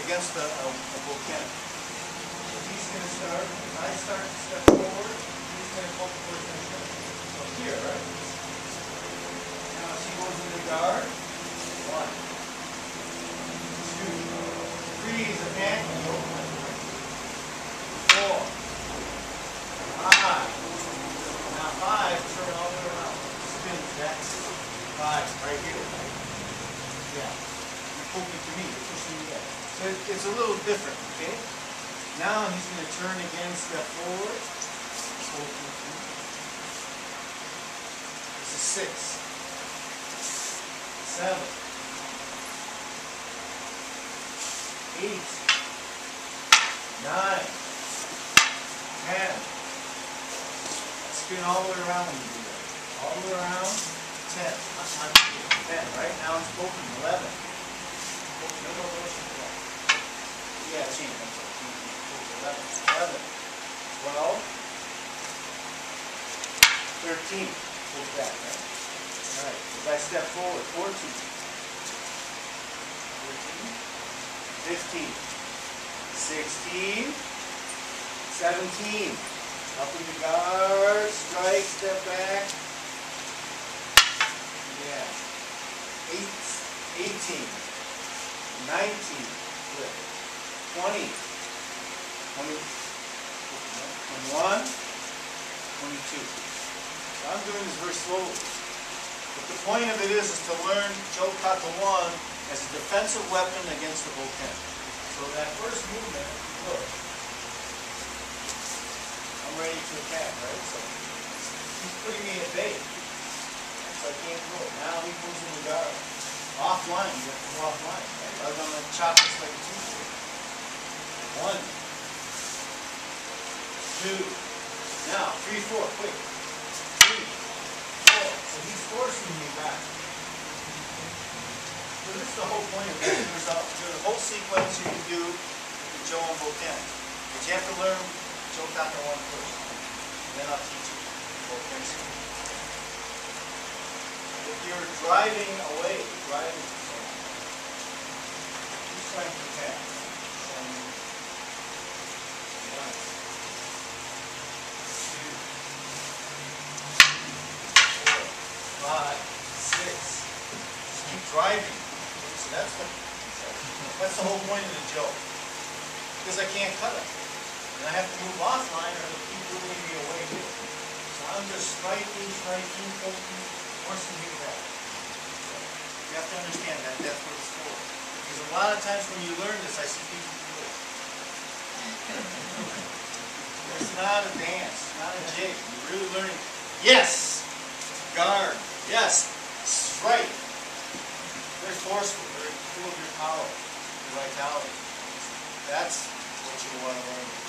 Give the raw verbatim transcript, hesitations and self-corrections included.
against a, a, a volcano. So he's going to start, when I start to step forward, he's going to pull towards my shoulder. So here, right? Now as he goes in the guard, one, two, three is a pan, and open my door. Four, five. Now five, turn all the way around. Spin, that's five, right here. Yeah. You're poking to me, you're pushing me there. So it, it's a little different, okay? Now he's going to turn again, step forward. This is six, seven, eight, nine, ten. Spin all the way around when you do that. All the way around. ten. ten, right? Now it's poking. eleven. Yeah, change. eleven. eleven. twelve. thirteen. Pull back, right? Alright. As I step forward. fourteen. fifteen. sixteen. seventeen. Up in the guard. Strike. Step back. Yeah. Eight. eighteen. nineteen. Flip. twenty. twenty. twenty-one. twenty-two. So I'm doing this very slowly. But the point of it is, is to learn Joe Kata one as a defensive weapon against the volcano. So that first movement, look. I'm ready to attack, right? So he's putting me at bay. So I can't go. Now he moves in the guard. Offline, you have to go offline. Right? I'm going to chop this like a two-sword. One. Two. Now, three, four, quick. Three, four. So he's forcing me back. So this is the whole point of this. There's a, there's a whole sequence you can do with Joe and Volcano. But you have to learn Joe Kata one first. Then I'll teach you Volcano. If you're driving away, driving somewhere, who's trying to attack? One, two, four, five, six. Just keep driving. So that's the that's the whole point of the joke. Because I can't cut it. And I have to move offline or they'll keep moving me away here. So I'm just striking, striking, poking, forcing you back. You have to understand that that's what it's for. Because a lot of times when you learn this, I see people do it. It's not a dance, it's not a jig. You're really learning. Yes! Guard. Yes! Strike. Very forceful, very full of your power, your vitality. That's what you want to learn.